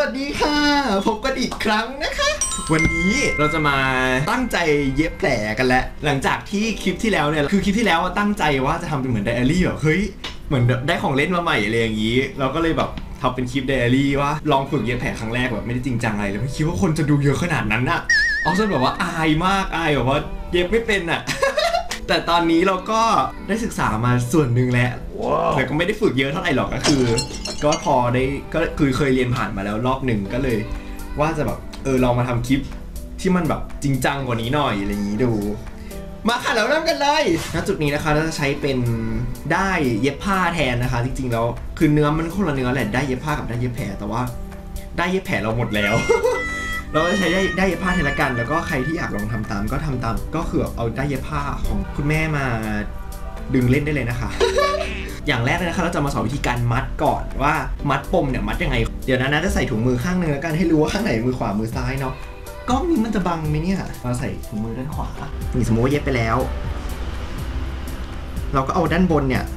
วัสดีค่ะพบกันอีกครั้งนะคะวันนี้เราจะมาตั้งใจเย็บแผลกันแล้วหลังจากที่คลิปที่แล้วเนี่ยคือคลิปที่แล้วตั้งใจว่าจะทำเป็นเหมือนไดอารี่แบบเฮ้ยเหมือนได้ของเล่นมาใหม่อะไรอย่างนี้เราก็เลยแบบทำเป็นคลิปไดอารี่ว่าลองฝึกเย็บแผลครั้งแรกแบบไม่ได้จริงจังอะไรเลยไม่คิดว่าคนจะดูเยอะขนาดนั้นอะเอาจนแบบว่าอายมากอายแบบว่าเย็บไม่เป็นอะ แต่ตอนนี้เราก็ได้ศึกษามาส่วนหนึ่งแล้วแต่ก็ไม่ได้ฝึกเยอะเท่าไหร่หรอกก็คือก็พอได้ก็คือเคยเรียนผ่านมาแล้วรอบหนึ่งก็เลยว่าจะแบบลองมาทำคลิปที่มันแบบจริงจังกว่านี้หน่อยอะไรอย่างนี้ดูมาค่ะเราเริ่มกันเลยณจุดนี้นะคะเราจะใช้เป็นได้เย็บผ้าแทนนะคะจริงๆแล้วคือเนื้อมันคนละเนื้อแหละได้เย็บผ้ากับได้เย็บแผลแต่ว่าได้เย็บแผลเราหมดแล้ว เราจะใช้ได้เย็บผ้าแทนละกันแล้วก็ใครที่อยากลองทำตามก็ทำตามก็คือเอาได้เย็บผ้าของคุณแม่มาดึงเล่นได้เลยนะคะ อย่างแรกเลยนะคะเราจะมาสอนวิธีการมัดก่อนว่ามัดปมเนี่ยมัดยังไงเดี๋ยวนะจะใส่ถุงมือข้างนึงแล้วกันให้รู้ว่าข้างไหนมือขวามือซ้ายเนาะกล้องนี้มันจะบังไหมเนี่ยเราใส่ถุงมือด้านขวานี่สมมติว่าเย็บไปแล้วเราก็เอาด้านบนเนี่ย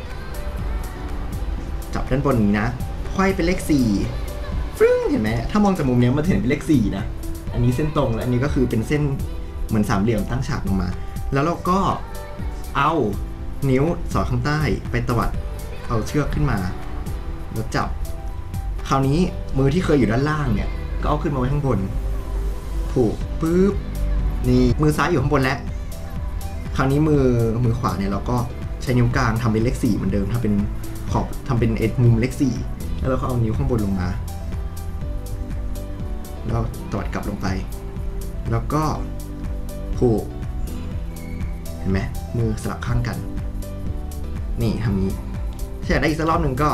จับด้านบนนี้นะไขว้เป็นเลข4ฟึ่งเห็นไหมถ้ามองจากมุมนี้มันเห็นเป็นเลข4นะอันนี้เส้นตรงและอันนี้ก็คือเป็นเส้นเหมือนสามเหลี่ยมตั้งฉากลงมาแล้วเราก็เอานิ้วสอดข้างใต้ไปตวัดเอาเชือกขึ้นมาแล้วจับคราวนี้มือที่เคยอยู่ด้านล่างเนี่ยก็เอาขึ้นมาไว้ข้างบนผูกปึ๊บนี่มือซ้ายอยู่ข้างบนแล้วคราวนี้มือขวาเนี่ยเราก็ใช้นิ้วกลางทำเป็นเลข4เหมือนเดิมทำเป็นขอบทำเป็นมุมเลข4แล้วเราก็เอานิ้วข้างบนลงมาแล้วตวัดกลับลงไปแล้วก็ผูกเห็นไหมมือสลับข้างกันนี่ทำนี้ถ้าอยากได้อีกสักรอบหนึ่งก็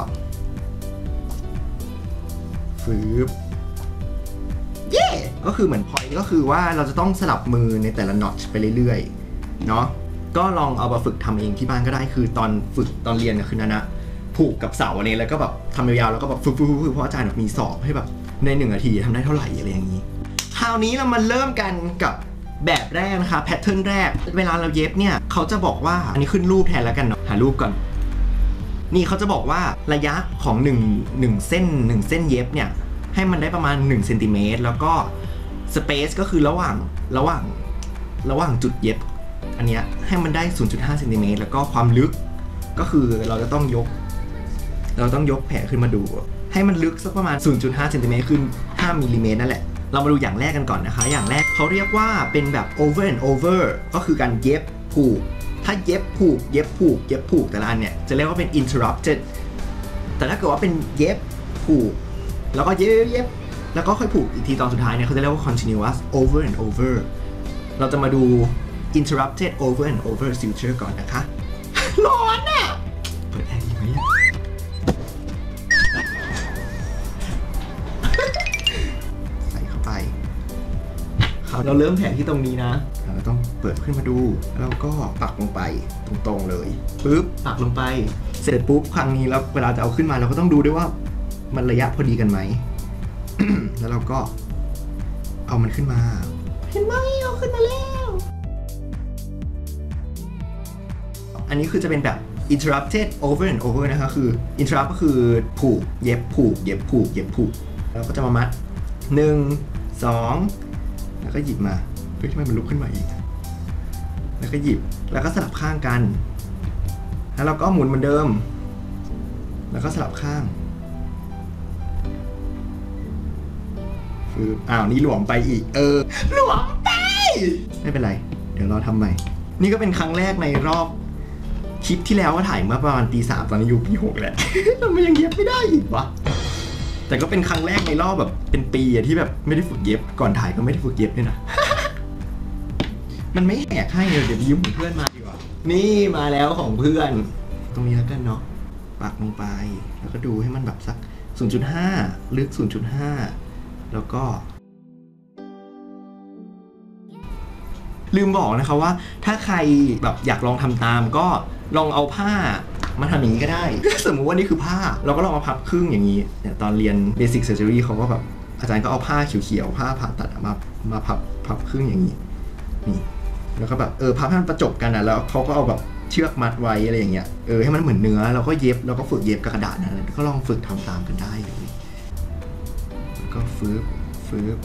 ฟืบเย่ก็คือเหมือนพอยต์ก็คือว่าเราจะต้องสลับมือในแต่ละน็อตไปเรื่อยๆเนาะก็ลองเอามาฝึกทำเองที่บ้านก็ได้คือตอนฝึกตอนเรียนคือนะผูกกับเสาอันนี้แล้วก็แบบทำยาวๆแล้วก็แบบฝึกเพราะอาจารย์มีสอบให้แบบใน1 นาทีทำได้เท่าไหร่อะไรอย่างนี้คราวนี้เรามาเริ่มกันกับแบบแรกนะคะแพทเทิร์นแรกเวลาเราเย็บเนี่ยเขาจะบอกว่าอันนี้ขึ้นรูปแทนแล้วกันเนาะหารูปก่อนนี่เขาจะบอกว่าระยะของ1เส้นเย็บเนี่ยให้มันได้ประมาณ1 เซนติเมตรแล้วก็สเปซก็คือระหว่างจุดเย็บอันเนี้ยให้มันได้ 0.5 เซนติเมตรแล้วก็ความลึกก็คือเราต้องยกแผลขึ้นมาดูให้มันลึกสักประมาณ 0.5 เซนติเมตรคือ5 มิลลิเมตรนั่นแหละเรามาดูอย่างแรกกันก่อนนะคะอย่างแรกเขาเรียกว่าเป็นแบบ over and over ก็คือการเย็บผูกถ้าเย็บผูกแต่ละอันเนี่ยจะเรียกว่าเป็น interrupted แต่ถ้าเกิดว่าเป็นเย็บผูกแล้วก็เย็บแล้วก็ค่อยผูกอีกทีตอนสุดท้ายเนี่ยเขาจะเรียกว่า continuous over and over เราจะมาดู interrupted over and over suture ก่อนนะคะร้อนอ่ะเปิดแอร์ดีไหมเราเริ่มแผลที่ตรงนี้นะเราต้องเปิดขึ้นมาดูแล้วก็ปักลงไปตรงๆเลยปึ๊บปักลงไปเสร็จปุ๊บครั้งนี้แล้วเวลาจะเอาขึ้นมาเราก็ต้องดูด้วยว่ามันระยะพอดีกันไหม แล้วเราก็เอามันขึ้นมาเห็นไหมเอาขึ้นมาแล้วอันนี้คือจะเป็นแบบ interrupted over and over นะคะคือ interrupt ก็คือผูกเย็บผูกแล้วก็จะมามัด1 2แล้วก็หยิบมาเฮ้ยทำไมมันลุกขึ้นมาอีกแล้วก็หยิบแล้วก็สลับข้างกันแล้วเราก็หมุนเหมือนเดิมแล้วก็สลับข้างอ้าวนี่หลวมไปอีกหลวมไปไม่เป็นไรเดี๋ยวเราทำใหม่นี่ก็เป็นครั้งแรกในรอบคลิปที่แล้วว่าถ่ายเมื่อประมาณปี 3ตอนนี้อยู่ปี 6แล้ว ทำไมยังเย็บไม่ได้อีกวะแต่ก็เป็นครั้งแรกในรอบแบบเป็นปีที่แบบไม่ได้ฝึกเย็บก่อนถ่ายก็ไม่ได้ฝึกเย็บด้วยนะ มันไม่แหกให้เลยเดี๋ยวยืมของเพื่อนมาดีกว่านี่มาแล้วของเพื่อนตรงนี้แล้วกันเนาะปักลงไปแล้วก็ดูให้มันแบบสัก 0.5 ลึก 0.5 แล้วก็ลืมบอกนะคะว่าถ้าใครแบบอยากลองทำตามก็ลองเอาผ้ามาทำอย่างนี้ก็ได้ สมมุติว่านี่คือผ้าเราก็ลองมาพับครึ่งอย่างนี้เนี่ยตอนเรียน Basic Surgery เขาก็แบบอาจารย์ก็เอาผ้าเขียวๆผ้าผ่าตัดมาพับครึ่งอย่างนี้นี่แล้วก็แบบพับให้มันประจบกันแล้วเขาก็เอาแบบเชือกมัดไว้อะไรอย่างเงี้ยให้มันเหมือนเนื้อเราก็เย็บแล้วก็ฝึกเย็บกับกระดาษนะก็ลองฝึกทำตามกันได้เลยฟืบ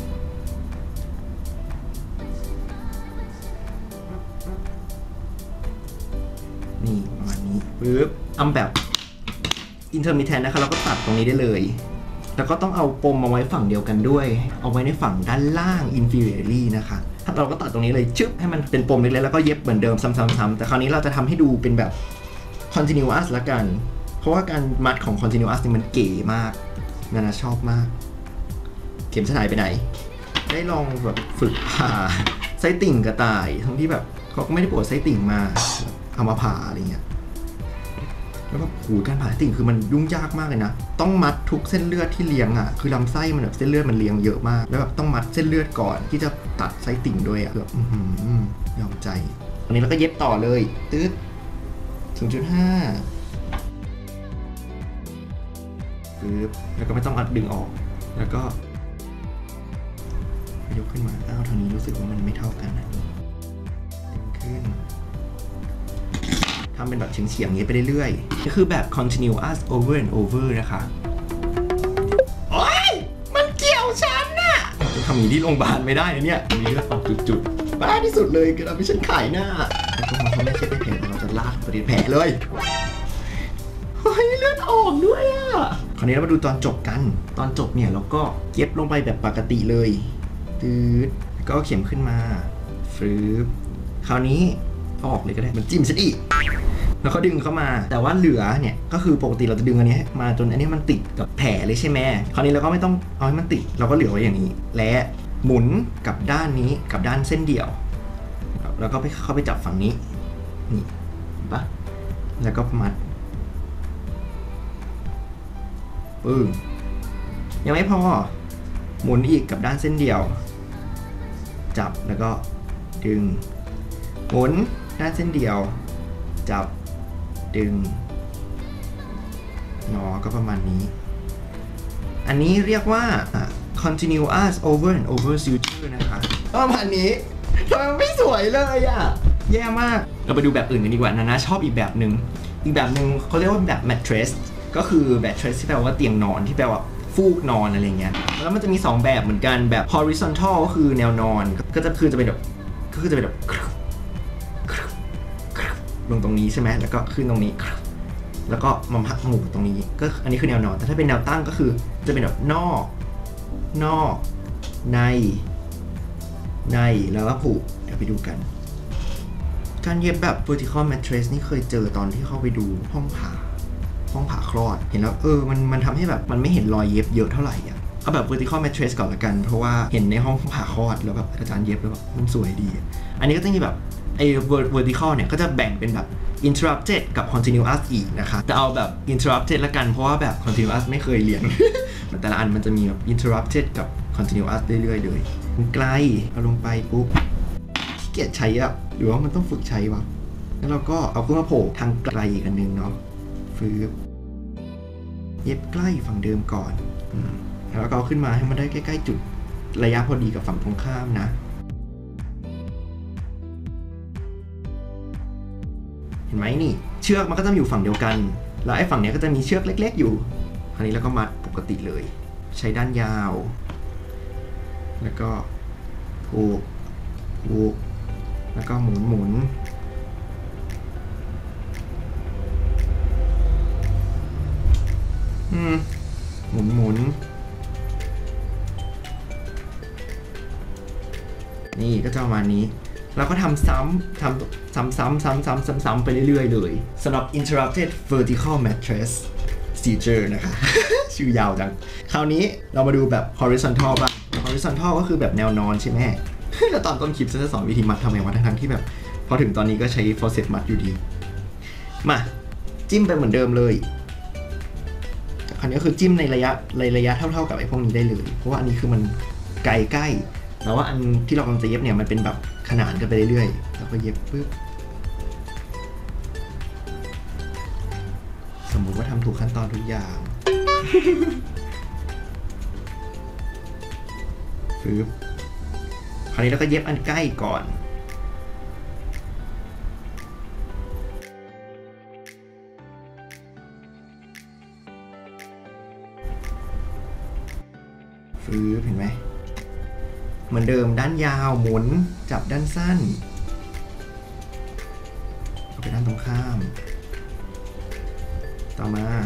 นี่ประมาณนี้ฟืบแบบintermittent นะคะเราก็ตัดตรงนี้ได้เลยแล้วก็ต้องเอาปมมาไว้ฝั่งเดียวกันด้วยเอาไว้ในฝั่งด้านล่าง inferiorly นะคะถ้าเราก็ตัดตรงนี้เลยชึบให้มันเป็นปมเล็กๆแล้วก็เย็บเหมือนเดิมซ้ำๆแต่คราวนี้เราจะทำให้ดูเป็นแบบ continuous ละกันเพราะว่าการมัดของ continuous นี่มันเก๋มากนานาชอบมากเข็มจะหายไปไหนได้ลองแบบฝึกผ่าไส้ติ่งกระต่ายทั้งที่แบบเขาก็ไม่ได้ปวดไส้ติ่งมาเอามาผ่าอะไรเงี้ยแล้วก็การผ่าไส้ติ่งคือมันยุ่งยากมากเลยนะต้องมัดทุกเส้นเลือดที่เลี้ยงอ่ะคือลำไส้มันแบบเส้นเลือดมันเลี้ยงเยอะมากแล้วแบบต้องมัดเส้นเลือดก่อนที่จะตัดไส้ติ่งด้วยอ่ะแบบยอมใจอันนี้เราก็เย็บต่อเลยตืด0.5ปึ๊บแล้วก็ไม่ต้องอัดดึงออกแล้วก็ยกขึ้นมาทางนี้รู้สึกว่ามันไม่เท่ากันนะดึงขึ้นทำเป็นแบบเฉียงๆอย่างนี้ไปเรื่อยๆนี่คือแบบ continuous over and over นะคะโอ๊ยมันเกี่ยวฉันน่ะจะทำอย่างนี้ที่โรงพยาบาลไม่ได้นะเนี่ยมีเลือดออกจุดๆบ้าที่สุดเลยคือเราไม่ฉันขายหน้าแล้วก็มาเขาไม่เช็ดให้แผลแต่เราจะลากประเด็นแผลเลยเฮ้ยเลือดออกด้วยอ่ะคราวนี้เรามาดูตอนจบกันตอนจบเนี่ยเราก็เย็บลงไปแบบปกติเลยตืดก็เข็มขึ้นมาฟืบคราวนี้ออกเลยก็ได้มันจิ้มซะอีกแล้วก็ดึงเข้ามาแต่ว่าเหลือเนี่ยก็คือปกติเราจะดึงอันนี้มาจนอันนี้มันติดกับแผลเลยใช่ไหมคราวนี้เราก็ไม่ต้องเอาให้มันติดเราก็เหลือไว้อย่างนี้และหมุนกับด้านนี้กับด้านเส้นเดี่ยวแล้วก็เข้าไปจับฝั่งนี้นี่ปะแล้วก็มัดปึ้งยังไม่พอหมุนอีกกับด้านเส้นเดี่ยวจับแล้วก็ดึงหมุนด้านเส้นเดี่ยวจับดึงก็ประมาณนี้อันนี้เรียกว่า continuous over and over suture นะคะประมาณนี้ทำไมไม่สวยเลยอ่ะแย่มากเราไปดูแบบอื่นกันดีกว่านะชอบอีกแบบหนึ่งเขาเรียกว่าแบบ mattress ก็คือ mattress ที่แปลว่าเตียงนอนที่แปลว่าฟูกนอนอะไรเงี้ยแล้วมันจะมี2แบบเหมือนกันแบบ horizontal ก็คือแนวนอนก็จะเป็นแบบลงตรงนี้ใช่ไหมแล้วก็ขึ้นตรงนี้แล้วก็มาพักหมู่ตรงนี้ก็อันนี้คือแนวนอนแต่ถ้าเป็นแนวตั้งก็คือจะเป็นแบบนอกในแล้วก็ผูกเดี๋ยวไปดูกันการเย็บแบบ vertical mattress นี่เคยเจอตอนที่เข้าไปดูห้องผ่าคลอดเห็นแล้วมันทำให้แบบมันไม่เห็นรอยเย็บเยอะเท่าไหร่อ่ะเอาแบบ vertical mattress ก่อนละกันเพราะว่าเห็นในห้องผ่าคลอดแล้วแบบอาจารย์เย็บแล้วแบบมันสวยดีอันนี้ก็จะมีแบบไอ้ vertical เนี่ยก็จะแบ่งเป็นแบบ interrupted กับ continuous อีกนะคะจะเอาแบบ interrupted ละกันเพราะว่าแบบ continuous ไม่เคยเรียน แต่ละอันมันจะมีแบบ interrupted กับ continuous เรื่อยๆเลยไกลเอาลงไปปุ๊บขี้เกียจใช้อะหรือว่ามันต้องฝึกใช้วะแล้วเราก็เอาขึ้นมาโผล่ทางไกลอีกอันนึงเนาะฟืบเย็บใกล้ฝั่งเดิมก่อนแล้วก็เอาขึ้นมาให้มันได้ใกล้ๆจุดระยะพอดีกับฝั่งตรงข้ามนะเห็นไหมนี่เชือกมันก็จะอยู่ฝั่งเดียวกันแล้วไอ้ฝั่งนี้ก็จะมีเชือกเล็กๆอยู่คราวนี้เราก็มัดปกติเลยใช้ด้านยาวแล้วก็ผูกแล้วก็หมุนหมุนนี่ก็จะประมาณนี้เราก็ทำซ้ำไปเรื่อยๆเลยสำหรับ interrupted vertical mattress suture นะคะ ชื่อยาวจังคราวนี้เรามาดูแบบ horizontal บ้าง horizontal ก็คือแบบแนวนอนใช่ไหม แล้วตอนต้นคลิปจะสอนวิธีมัดทำไงวะทั้งที่แบบพอถึงตอนนี้ก็ใช้ faucet มัดอยู่ดีมาจิ้มไปเหมือนเดิมเลยคราวนี้ก็คือจิ้มในระยะเท่ากับไอ้พวกนี้ได้เลยเพราะว่าอันนี้คือมันใกล้แล้วว่าอันที่เรากำลังจะเย็บเนี่ยมันเป็นแบบขนานกันไปเรื่อยๆแล้วก็เย็บปึ๊บสมมุติว่าทำถูกขั้นตอนทุกอย่างปึ๊บคราวนี้เราก็เย็บอันใกล้ก่อนฟฟื้นเห็นไหมเหมือนเดิมด้านยาวหมุนจับด้านสั้นเอาไปด้านตรงข้ามต่อมา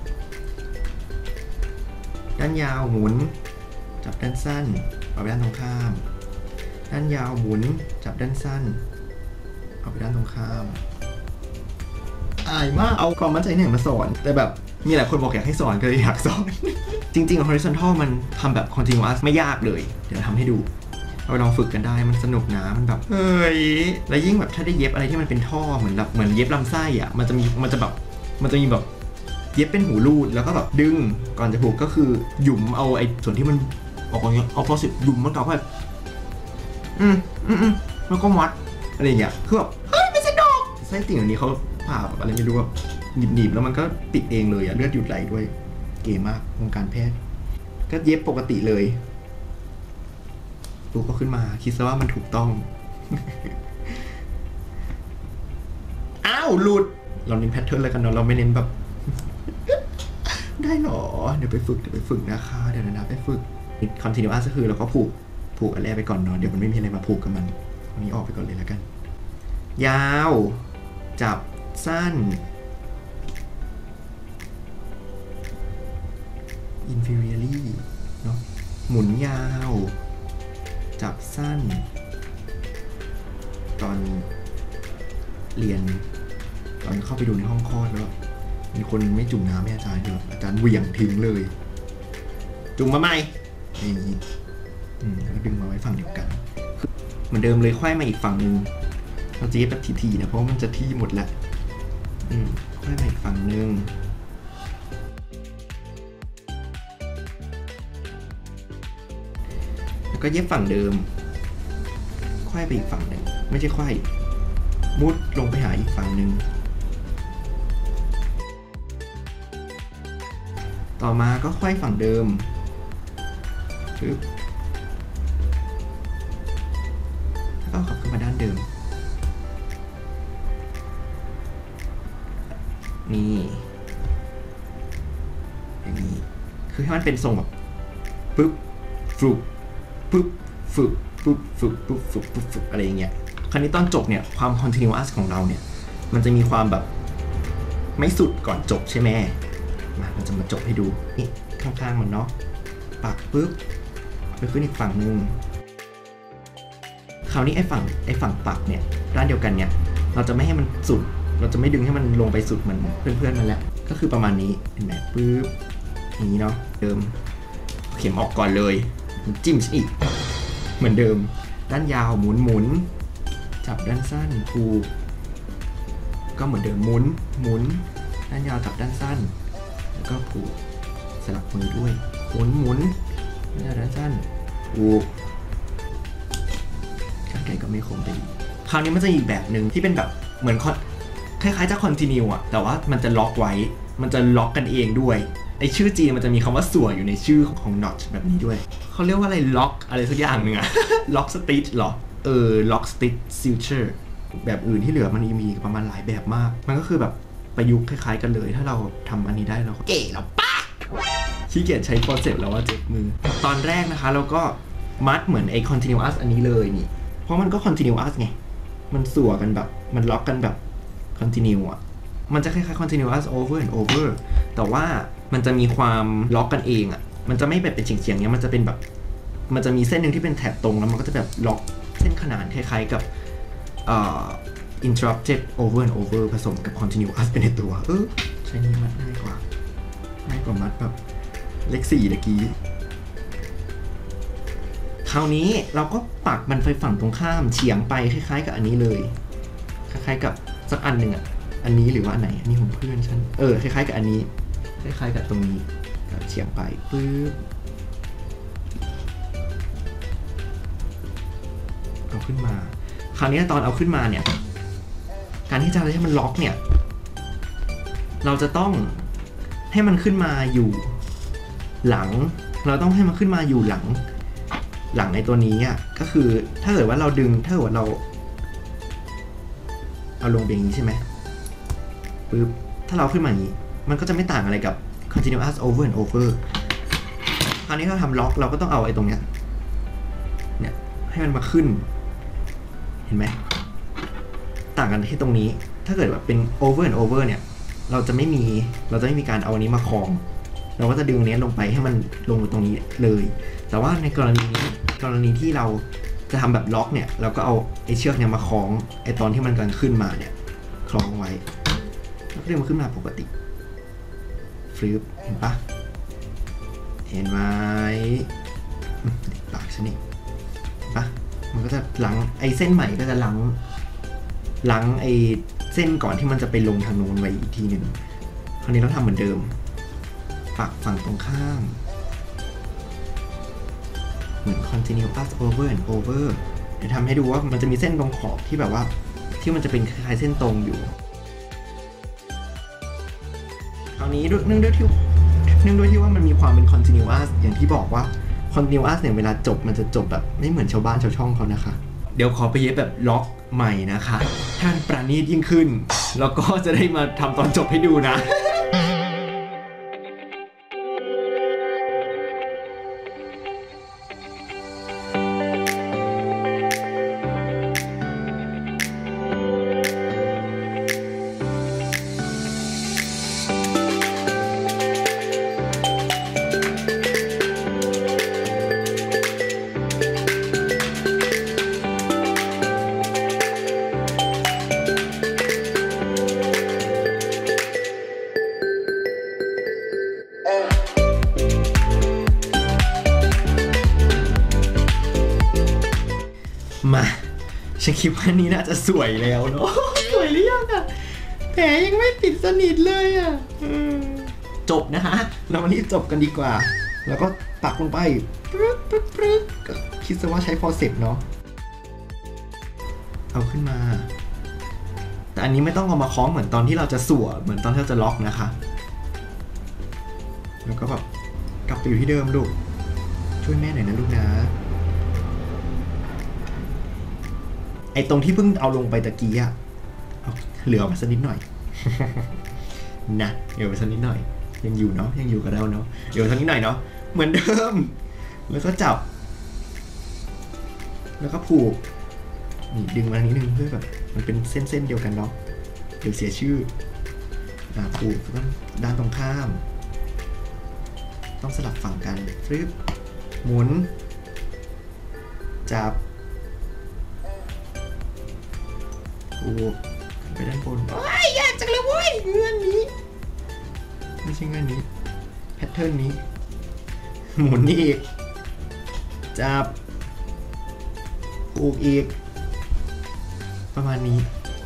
ด้านยาวหมุนจับด้านสั้นเอาไปด้านตรงข้ามด้านยาวหมุนจับด้านสั้นเอาไปด้านตรงข้ามอายมากเอาความมั่นใจไหนมาสอนแต่แบบมีหลายคนบอกอยากให้สอนก็เลยอยากสอน จริงๆ horizontal มันทำแบบ continuous ไม่ยากเลยเดี๋ยวทำให้ดูเราลองฝึกกันได้มันสนุกนะมันแบบเฮ้ยแล้วยิ่งแบบถ้าได้เย็บอะไรที่มันเป็นท่อเหมือนเย็บลำไส้อ่ะมันจะมีแบบเย็บเป็นหูรูดแล้วก็แบบดึงก่อนจะผูกก็คือหยุมเอาไอ้ส่วนที่มันออกอย่างเงี้ยเอาพอสิหยุมมันกลับแบบแล้วก็มัดอะไรอย่างเงี้ยคือแบบเฮ้ยไม่สนุกไส้ติ่งอันนี้เขาผ่าแบบอะไรไม่รู้แบบหนีบแล้วมันก็ติดเองเลยอะเลือดหยุดไหลด้วยเก๋มากวงการแพทย์ก็เย็บปกติเลยปุ๊บก็ขึ้นมาคิดซะว่ามันถูกต้อง อ้าวหลุดเราเน้นแพทเทิร์นเลยกันเนาะเราไม่เน้นแบบ ได้หรอเดี๋ยวไปฝึกนะคะเดี๋ยวนะไปฝึก continuous ก็คือเราก็ผูกอันแรกไปก่อนเนาะเดี๋ยวมันไม่มีอะไรมาผูกกับมันอันนี้ออกไปก่อนเลยแล้วกันยาวจับสั้น inferiorly เนาะหมุนยาวจับสั้นตอนเรียนตอนเข้าไปดูในห้องคลอดแล้วมีคนไม่จุ่มน้ำให้อาจารย์เดี๋ยวอาจารย์เหวี่ยงทิ้งเลยจุ่มมาใหม่อย่างนี้แล้วดึงมาไว้ฝั่งเดียวกันเหมือนเดิมเลยไขว้มาอีกฝั่งนึงเราจะเย็บแบบทีๆนะเพราะมันจะที่หมดแล้วไขว้มาอีกฝั่งนึงแล้วก็เย็บฝั่งเดิมไขว้ไปอีกฝั่งหนึ่งไม่ใช่ไขว้มุดลงไปหาอีกฝั่งนึงต่อมาก็ไขว้ฝั่งเดิมปึ๊บแล้วก็ขับขึ้นมาด้านเดิมนี่อย่างนี้คือให้มันเป็นทรงแบบปึ๊บฝึกปึ๊บฝึกปึ๊บฝึกปึ๊บฝึกปึ๊บฝึกอะไรอย่างเงี้ยคราวนี้ตอนจบเนี่ยความ continuous ของเราเนี่ยมันจะมีความแบบไม่สุดก่อนจบใช่ไหมมันจะมาจบให้ดูนี่ข้างๆมันเนาะปักปึ๊บไปขึ้นอีกฝั่งนึงคราวนี้ไอ้ฝั่งปักเนี่ยด้านเดียวกันเนี่ยเราจะไม่ให้มันสุดเราจะไม่ดึงให้มันลงไปสุดเหมือนเพื่อนๆมันแล้วก็คือประมาณนี้เห็นไหมปึ๊บอย่างนี้เนาะเดิมเข็มออกก่อนเลยจิ้มอีกเหมือนเดิมด้านยาวหมุนจับด้านสั้นผูกก็เหมือนเดิมหมุนด้านยาวจับด้านสั้นแล้วก็ผูกสลับมือด้วยหมุนด้านสั้นผูกข้างไกลก็ไม่คงไปคราวนี้มันจะอีกแบบหนึ่งที่เป็นแบบเหมือนคล้ายๆจะ continue อะแต่ว่ามันจะล็อกไว้มันจะล็อกกันเองด้วยไอชื่อจีนมันจะมีคำว่าส่วนอยู่ในชื่อของ notch แบบนี้ด้วยเขาเรียกว่าอะไรล็อกอะไรสักอย่างหนึ่งอะ ล็อกสติชหรอล็อกสติชซิลเชอร์แบบอื่นที่เหลือมันมีประมาณหลายแบบมากมันก็คือแบบประยุกต์คล้ายๆกันเลยถ้าเราทำอันนี้ได้เราเก๋แล้วปะขี้เกียจใช้คอนเซ็ปต์แล้วว่าเจ็บมือตอนแรกนะคะเราก็มัดเหมือนไอ continuous อันนี้เลยนี่เพราะมันก็ continuous ไงมันสั่วกันแบบมันล็อกกันแบบ continue อ่ะมันจะคล้ายๆ continuous over and over แต่ว่ามันจะมีความล็อกกันเองอ่ะมันจะไม่แบบเป็นเฉียงๆเนี้ยมันจะเป็นแบบมันจะมีเส้นหนึ่งที่เป็นแถบตรงแล้วมันก็จะแบบล็อกเส้นขนานคล้ายๆกับinterrupted over and over ผสมกับ continuous เป็นในตัวใช้นี้มัดง่ายกว่ามัดแบบเลข4ตะกี้คราวนี้เราก็ปักมันไปฝั่งตรงข้ามเฉียงไปคล้ายๆกับอันนี้เลยคล้ายๆกับสักอันหนึ่งอ่ะอันนี้หรือว่าอันไหนอันนี้ของเพื่อนฉันคล้ายๆกับอันนี้คล้ายๆกับตรงนี้เฉียงไปปึ๊บเอาขึ้นมาคราวนี้ตอนเอาขึ้นมาเนี่ยการที่จะให้มันล็อกเนี่ยเราจะต้องให้มันขึ้นมาอยู่หลังเราต้องให้มันขึ้นมาอยู่หลังในตัวนี้อ่ะก็คือถ้าเกิดว่าเราดึงถ้าเกิดว่าเราเอาลงอย่างนี้ใช่ไหมปึ๊บถ้าเราขึ้นมาอย่างนี้มันก็จะไม่ต่างอะไรกับ continuous over and over คราวนี้ถ้าทำล็อกเราก็ต้องเอาไอ้ตรงเนี้ยเนี่ยให้มันมาขึ้นเห็นไหมต่างกันที่ตรงนี้ถ้าเกิดแบบเป็น over and over เนี่ยเราจะไม่มีการเอาอันนี้มาคล้องเราก็จะดึงเนี้ยลงไปให้มันลงตรงนี้เลยแต่ว่าในกรณีที่เราจะทำแบบล็อกเนี่ยเราก็เอาไอ้เชือกเนี่ยมาคล้องไอ้ตอนที่มันกำลังขึ้นมาเนี่ยคล้องไว้แล้วก็ดึงมันขึ้นมาปกติฟลิปเห็นปะเห็นไหมปากฉันนี่เห็นปะมันก็จะล้างไอ้เส้นใหม่ก็จะล้างไอ้เส้นก่อนที่มันจะไปลงทางโน้นไว้อีกทีหนึ่งคราวนี้เราทำเหมือนเดิมปักฝั่งตรงข้ามเหมือน continuous over and over เดี๋ยวทำให้ดูว่ามันจะมีเส้นตรงขอบที่แบบว่าที่มันจะเป็นคล้ายๆเส้นตรงอยู่คราวนี้เนื่องด้วยที่ว่ามันมีความเป็น continuous อย่างที่บอกว่า continuous เนี่ยเวลาจบมันจะจบแบบไม่เหมือนชาวบ้านชาวช่องเขานะคะเดี๋ยวขอไปเย็บแบบล็อกใหม่นะคะท่านประณีตยิ่งขึ้นแล้วก็จะได้มาทำตอนจบให้ดูนะมาฉันคิดว่านี้น่าจะสวยแล้วเนาะสวยหรือยังอะแผลยังไม่ปิดสนิทเลยอะจบนะคะเราวันนี้จบกันดีกว่าแล้วก็ปักลงไปปึ๊กก็คิดซะว่าใช้ฟอร์เซปเนาะเอาขึ้นมาแต่อันนี้ไม่ต้องเอามาคล้องเหมือนตอนที่เราจะสั่วเหมือนตอนที่เราจะล็อกนะคะแล้วก็แบบกลับไปอยู่ที่เดิมลูกช่วยแม่หน่อยนะลูกนะไอ้ตรงที่เพิ่งเอาลงไปตะกี้อะเหลือมาสักนิดหน่อยนะเหลือมาสักนิดหน่อยยังอยู่เนาะยังอยู่กับเราเนาะเหลือสักนิดหน่อยเนาะเหมือนเดิมแล้วก็จับแล้วก็ผูกนี่ดึงมานิดนึงเพื่อแบบมันเป็นเส้นเดียวกันเนาะเดี๋ยวเสียชื่อผูกต้องด้านตรงข้ามต้องสลับฝั่งกันฟลิปหมุนจับผูกไปด้านบนโอ้ยยากจังเลยเว้ยเงื่อนนี้ไม่ใช่เงื่อนนี้แพทเทิร์นนี้หมุนนี่อีกจับผูกอีกประมาณนี้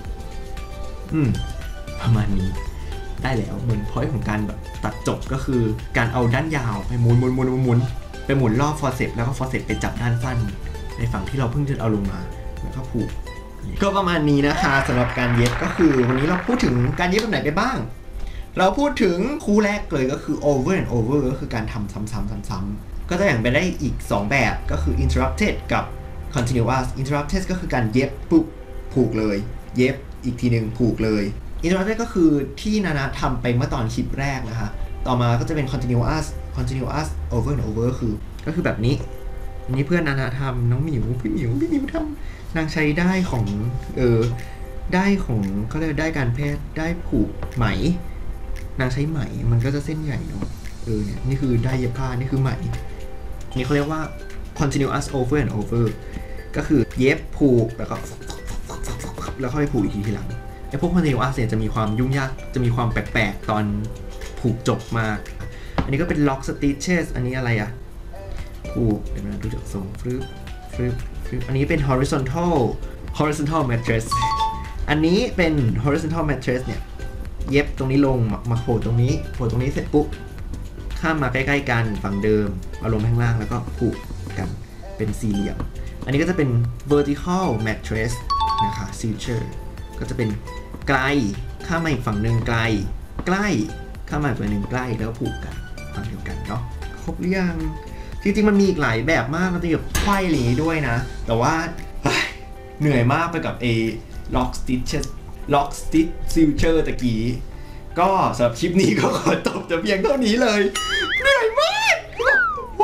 ประมาณนี้ได้แล้วเหมือนพอยต์ของการแบบตัดจบก็คือการเอาด้านยาวไปหมุนไปหมุนรอบฟอร์เซปแล้วก็ฟอร์เซปไปจับด้านสั้นในฝั่งที่เราเพิ่งจะเอาลงมาแล้วก็ผูกก็ประมาณนี้นะคะสำหรับการเย็บก็คือวันนี้เราพูดถึงการเย็บแบบไหนไปบ้างเราพูดถึงคู่แรกเลยก็คือ over and over ก็คือการทำซ้ำๆก็จะแบ่งไปได้อีก2แบบก็คือ interrupted กับ continuous interrupted ก็คือการเย็บปุ๊บผูกเลยเย็บอีกทีหนึ่งผูกเลย interrupted ก็คือที่นานาทำไปเมื่อตอนคลิปแรกนะคะต่อมาก็จะเป็น continuous over and over ก็คือแบบนี้อันนี้เพื่อนนานาทำน้องหมิวพี่หมิวทำนางใช้ได้ของได้ของเขาเรียกได้การแพทย์ได้ผูกไหมนางใช้ไหมมันก็จะเส้นใหญ่เนาะเนี่ยนี่คือได้เย็บผ้านี่คือไหมนี่เขาเรียกว่า continuous over and over ก็คือเย็บผูกแล้วก็ค่อยผูกอีกทีหลังไอ้พวก continuous เนี่ยจะมีความยุ่งยากจะมีความแปลกๆตอนผูกจบมากอันนี้ก็เป็น lock stitches อันนี้อะไรอะผูกเดี๋ยวมาดูจากทรงฟึบอันนี้เป็น horizontal mattress อันนี้เป็น horizontal mattress เนี่ยเย็บตรงนี้ลงมาโผล่ตรงนี้เสร็จปุ๊บข้ามมาใกล้ๆกันฝั่งเดิมเอาลงข้างล่างแล้วก็ผูกกันเป็นสี่เหลี่ยมอันนี้ก็จะเป็น vertical mattress นะคะ suture ก็จะเป็นไกลข้ามมาอีกฝั่งหนึ่งไกลใกล้ข้ามมาอีกฝั่งหนึ่งใกล้แล้วผูกกันฝั่งเดียวกันเนาะครบหรือยังจริงๆมันมีอีกหลายแบบมากมันจะมีแบบไขว้อะไรอย่างนี้ด้วยนะแต่ว่าเหนื่อยมากไปกับlock stitch suture ตะกี้ก็สำหรับคลิปนี้ก็ขอจบแต่เพียงเท่านี้เลยเหนื่อยมากโอ้ย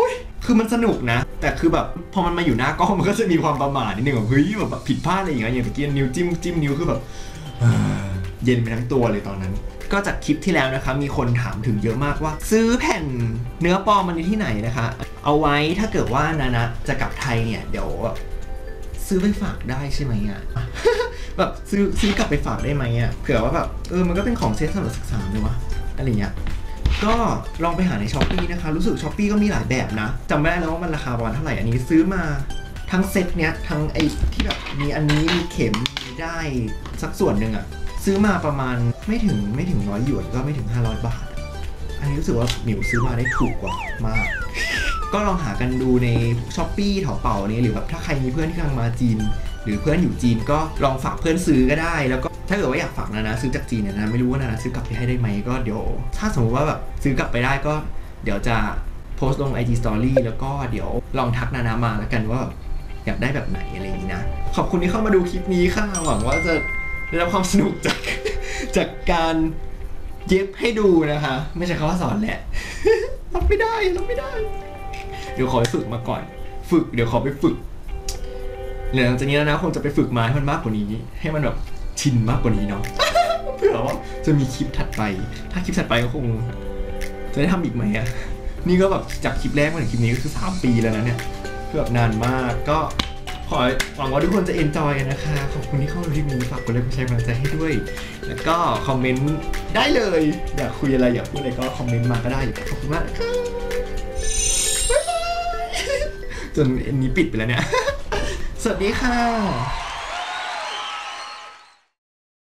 คือมันสนุกนะแต่คือแบบพอมันมาอยู่หน้ากล้องมันก็จะมีความประหม่านิดนึงแบบเฮ้ยแบบผิดพลาดอะไรอย่างเงี้ยอย่างตะกี้นิ้วจิ้มนิ้วคือแบบเย็นไปทั้งตัวเลยตอนนั้นก็จากคลิปที่แล้วนะคะมีคนถามถึงเยอะมากว่าซื้อแผ่นเนื้อปลอมมันที่ไหนนะคะเอาไว้ถ้าเกิดว่านะจะกลับไทยเนี่ยเดี๋ยวซื้อไปฝากได้ใช่ไหมอ่ะ แบบซื้อกลับไปฝากได้ไหมอ่ะเผื่อว่าแบบมันก็เป็นของเซ็ตสำหรับศึกษาเลยวะอะไรเงี้ยก็ลองไปหาใน Shopee นะคะรู้สึก Shopee ก็มีหลายแบบนะจำไม่ได้แล้วว่ามันราคาประมาณเท่าไหร่อันนี้ซื้อมาทั้งเซ็ตเนี้ยทั้งไอ้ที่แบบมีอันนี้มีเข็มมีได้สักส่วนหนึ่งอ่ะซื้อมาประมาณไม่ถึง100 หยวนก็ไม่ถึง500 บาทอันนี้รู้สึกว่าหมิวซื้อมาได้ถูกกว่ามาก ก็ลองหากันดูใน Shopee เถาเป่านี้หรือแบบถ้าใครมีเพื่อนที่กำลังมาจีนหรือเพื่อนอยู่จีนก็ลองฝากเพื่อนซื้อก็ได้แล้วก็ถ้าเกิดว่าอยากฝากนะซื้อจากจีนเนี่ยนะไม่รู้ว่านะซื้อกลับไปให้ได้ไหมก็เดี๋ยวถ้าสมมติว่าแบบซื้อกลับไปได้ก็เดี๋ยวจะโพสต์ลง IG Story แล้วก็เดี๋ยวลองทักนามาแล้วกันว่าอยากได้แบบไหนอะไรอย่างนี้นะขอบคุณที่เข้ามาดูคลิปนี้ค่ะหวังว่าจะได้รับความสนุกจากการเย็บให้ดูนะคะไม่ใช่เขาว่าสอนแหละ รับไม่ได้เดี๋ยวขอไปฝึกมาก่อนเดี๋ยวขอไปฝึกหลังจากนี้แล้วนะคงจะไปฝึกมาให้มันมากกว่านี้ให้มันแบบชินมากกว่านี้เนาะ เผื่อว่าจะมีคลิปถัดไปถ้าคลิปถัดไปก็คงจะได้ทำอีกไหมอะนี่ก็แบบจากคลิปแรกมาถึงคลิปนี้ก็คือ3 ปีแล้วนะเนี่ยคือแบบนานมากก็ขอหวังว่าทุกคนจะเอนจอยกันนะคะขอบคุณที่เข้ามาคลิปนี้ฝากกดไลค์กดแชร์กำลังใจให้ด้วยแล้วก็คอมเมนต์ได้เลยอยากคุยอะไรอยากพูดอะไรก็คอมเมนต์มาก็ได้ขอบคุณมากนะคะจนอันนี้ปิดไปแล้วเนี่ย สวัสดีค่ะ